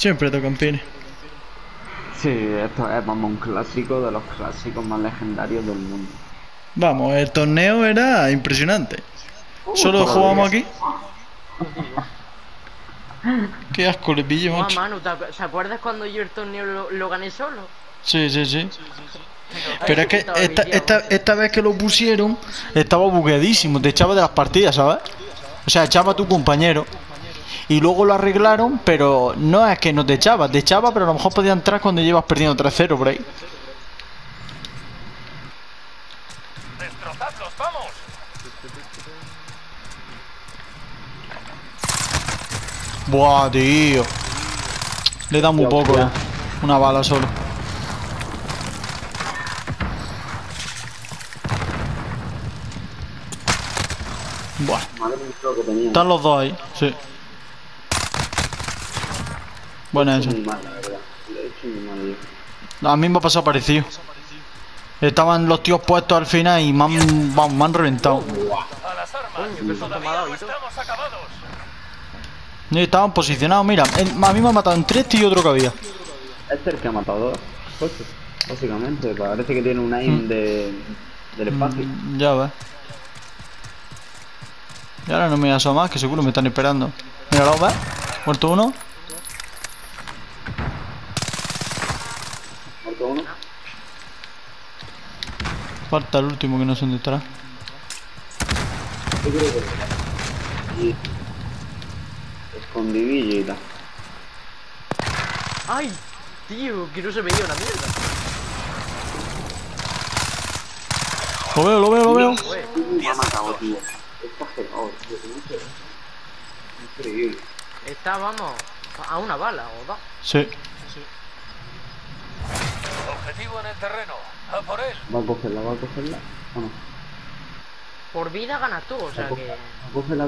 Siempre tocan pines. Sí, esto es, vamos, un clásico de los clásicos más legendarios del mundo. Vamos, el torneo era impresionante. Solo jugamos aquí. Qué asco le pillé, Buah, macho. Manu, ¿te acuerdas cuando yo el torneo lo gané solo? Sí, sí, sí. Pero es que esta vez que lo pusieron, estaba bugueadísimo. Te echaba de las partidas, ¿sabes? O sea, echaba a tu compañero. Y luego lo arreglaron, pero no es que no te echaba, pero a lo mejor podía entrar cuando llevas perdiendo 3-0 por ahí. ¡Destrozadlos, vamos! Buah, tío. Le da muy poco, una bala solo. Buah. Están los dos ahí, sí. Buena esa. A mí me ha pasado parecido. Estaban los tíos puestos al final y me han reventado. ¡A las armas! ¡Todavía no estamos acabados! Y estaban posicionados, mira. A mí me ha matado en 3 y otro que había. Este es el que ha matado dos coches, básicamente. Parece que tiene un aim del espacio. Ya ves. Y ahora no me asomo más, que seguro me están esperando. Mira, ¿lo ves? Muerto uno. Muerto uno. Falta el último que no sé dónde estará. Yo creo que y escondidillo y tal. ¡Ay! Tío, que no se veía una mierda. Lo veo. Me ha matado, tío. Está pegado, tío. Increíble. Está, vamos, a una bala o dos. Sí. Objetivo en el terreno. ¡A por él! ¿Va a cogerla? ¿O no? Por vida ganas tú, o sea que... ¿Va a cogerla?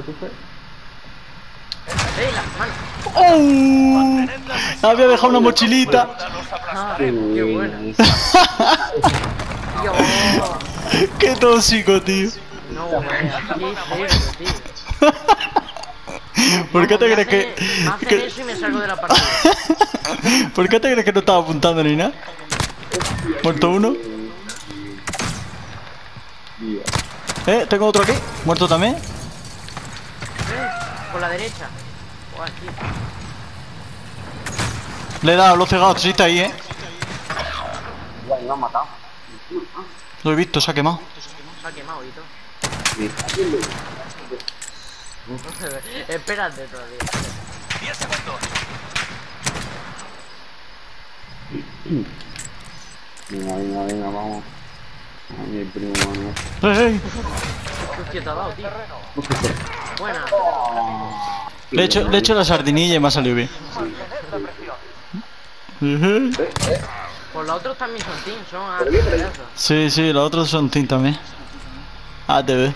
Las manos. ¡Oh! Había dejado una mochilita. Qué bueno. Dios. ¡Qué tóxico, tío! No, qué cerdo, tío. ¿Por qué te crees Me hacen eso y me salgo de la partida. ¿Por qué te crees que no estaba apuntando ni nada? Muerto uno. Tengo otro aquí. Muerto también. Por la derecha. O aquí. Le he dado, lo he cegado. Sí, está ahí, Ya, me lo han matado. Lo he visto, se ha quemado. Se ha quemado y todo. Sí. Espérate todavía. 10 segundos. Venga, vamos. A mi primo, mano. ¡Ey! ¿Qué te ha dado, tío? Buena. Le he hecho la sardinilla y me ha salido bien. Pues los otros también son team, son ATV. Sí, los otros son team también. ATV.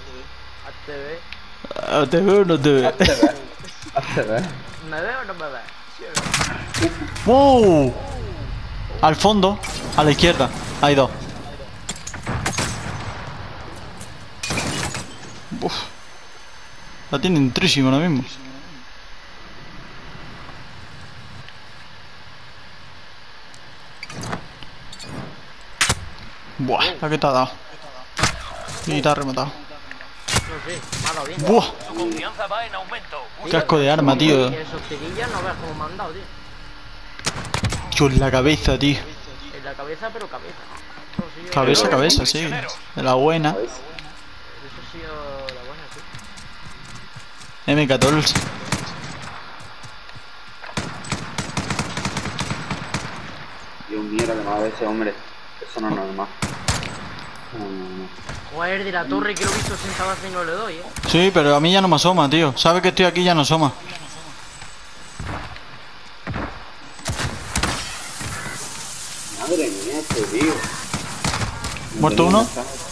ATV. ¿ATV o no te ve? ¿Me veo o no me veo? ¡Wow! Al fondo, a la izquierda, hay dos. Uf. La tiene entrísima ahora mismo. Buah, la que te ha dado. Y te ha rematado. No sé, me ha dado bien. Buah, Tu confianza va en aumento. qué asco de arma, tío. Esos tirillas no veas cómo me han dado, tío. Tío, en la cabeza, tío. En la cabeza, pero cabeza. Eso ha sido- Cabeza, sí. De la buena. Eso ha sido la buena, sí. M14. Dios mío, que me ha dado ese hombre. Eso no es normal. No. Joder, de la torre que lo he visto sentado así no le doy, Sí, pero a mí ya no me asoma, tío. Sabe que estoy aquí y ya no asoma. Madre mía, este tío. ¿Muerto uno?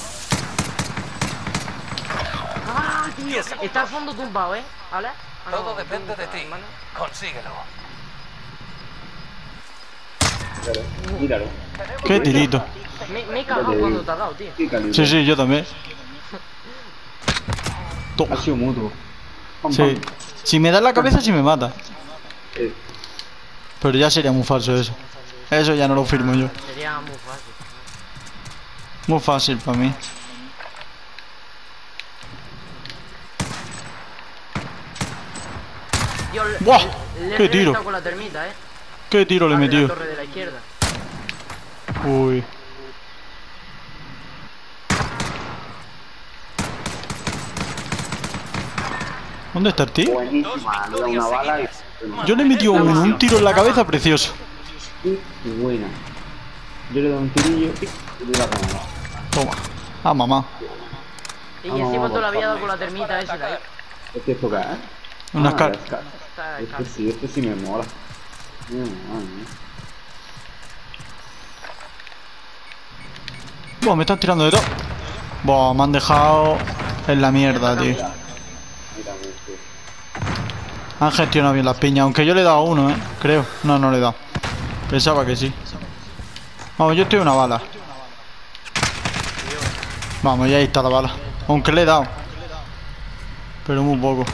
¡Ah, tío! Está al fondo tumbado, ¿Vale? Ah, no, Todo depende de ti. ¿vale? Consíguelo. Míralo. Qué tirito. Me he cagado cuando te ha dado, tío. Qué calibre. Sí, yo también. Toma. Ha sido mutuo. Sí. Si me da en la cabeza, sí me mata. Eh, Pero ya sería muy falso eso. Eso ya no lo firmo yo. Sería muy fácil. Muy fácil para mí. Tío, ¡Buah! le he ¡Qué tiro! reventado con la termita, ¿Qué tiro le Al de metió? la torre de la izquierda. Uy. ¿Dónde está el tío? Buenísima, le da una bala y... Yo le he metido un tiro en la cabeza precioso. Qué buena. Yo le doy un tirillo y le da como... Toma. Ah, mamá. Y Vamos, encima vamos, toda la vida vamos. con la termita esa de ahí. ¿Este es tocar, eh? Unas car... Está de cal. Este sí me mola. Buah, me están tirando de todo. Buah, me han dejado en la mierda, tío. Mira, este. Han gestionado bien las piñas, aunque yo le he dado uno, creo. No, no le he dado. Pensaba que sí. Vamos, yo estoy una bala. Vamos, ya ahí está la bala. Aunque le he dado. Pero muy poco.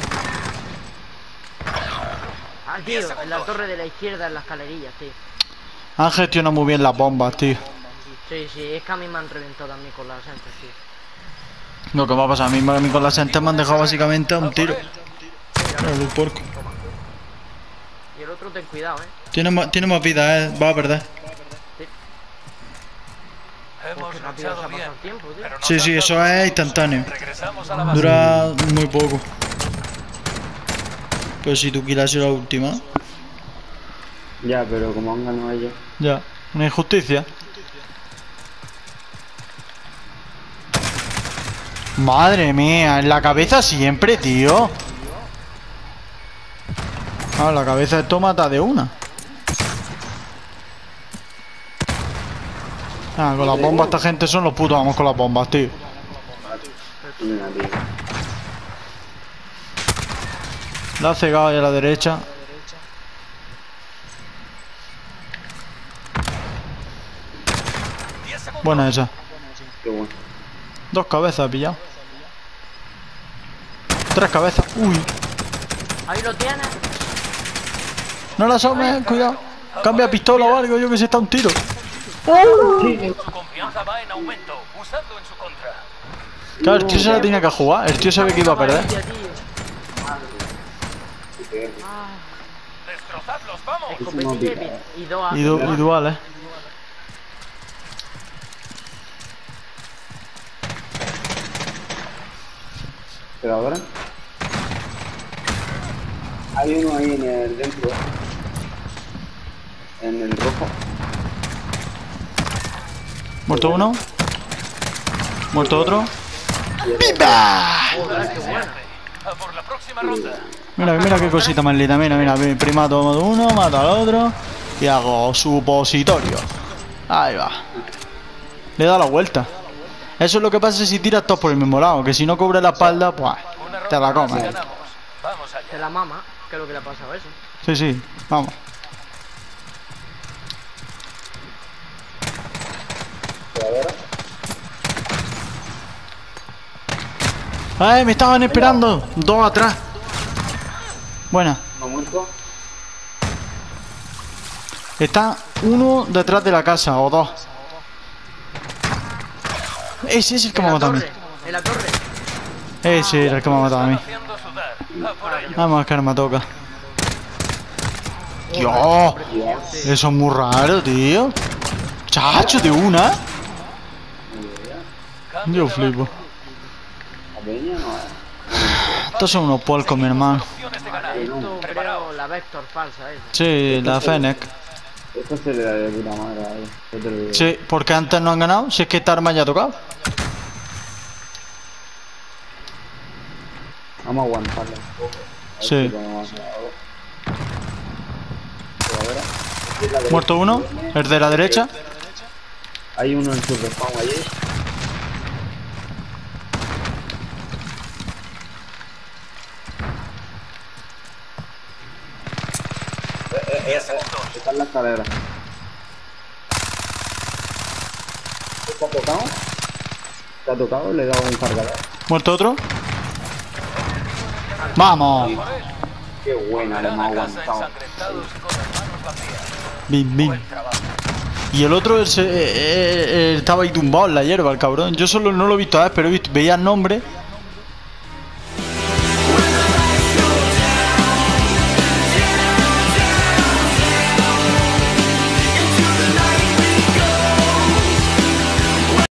Ah, tío, en la torre de la izquierda, en las escalerillas, tío. Han gestionado muy bien las bombas, tío. Sí, sí, es que a mí me han reventado también con las entes, tío. Lo que va a pasar a mí con las entes me han dejado básicamente a un tiro. El porco. Y el otro ten cuidado, Tiene más vida, va a perder. Hemos Qué rápido se luchado ha bien. pasado el tiempo, tío. Pero nos Sí, han sí, dado eso la es mano. instantáneo. Regresamos a la base. Dura muy poco. Pero si tú quieres ser la última, Ya, pero como han ganado ellos... ya. Una injusticia. Madre mía, en la cabeza siempre, tío. Ah, la cabeza de esto mata de una. Ah, con las bombas esta gente son los putos, vamos con las bombas, tío. Mira, tío. La ha cegado ahí a la derecha. Buena esa. Qué bueno. 2 cabezas he pillado. 3 cabezas. Uy. Ahí lo tienes. No la asomes, cuidado. Cambia pistola o algo, yo que sé, está un tiro. Su confianza va en aumento. Usadlo en su contra. Claro, el tío se la tenía que jugar. El tío sabe que iba a perder. Amarilla, tío. Destrozadlos, vamos. Escopetilla y dos Y duales. Pero ahora... Hay uno ahí en el dentro. En el rojo. Muerto uno. Muerto otro. Joder, qué buena. A por la próxima ronda. Mira qué cosita más linda. Mira, primato uno, mata al otro. Y hago supositorio. Ahí va. Le da la vuelta. Eso es lo que pasa si tiras todos por el mismo lado. Que si no cubre la espalda, pues te la comes. Ganamos. Vamos allá. De la mama, ¿qué es lo que le ha pasado a eso? Sí, sí, vamos. ¡Ay, me estaban esperando! 2 atrás. Buena. ¿No muerto? Está uno detrás de la casa, o 2. Ese es el que me ha matado a mí. En la torre. Ese era el que me ha matado a mí. Haciendo sudar. A por ello. Vamos, que ahora me toca. Dios, eso es muy raro, tío. Chacho, de una. Yo flipo. La peña no es. Estos son unos puercos, mi hermano. Opciones de ganar. Esto creo la Vector falsa esa. Sí, la Fennec. Esto se le da de puta madre a él. Yo te lo digo. Sí, porque antes no han ganado. Si es que esta arma ya ha tocado. Vamos a aguantarla un poco. A ver Sí. si podemos hacer algo. Pero ahora... Muerto uno. El de la derecha. Hay uno en su respawn allí. Está en la escalera. ¿Te ha tocado? ¿Te ha tocado? Le he dado un cargador. Muerto otro. Vamos. Qué buena, le hemos Gran a casa aguantado. ensangrentados y con las manos Bim, bim. Y el otro estaba ahí tumbado en la hierba, el cabrón. Yo solo no lo he visto a ver, pero veía el nombre.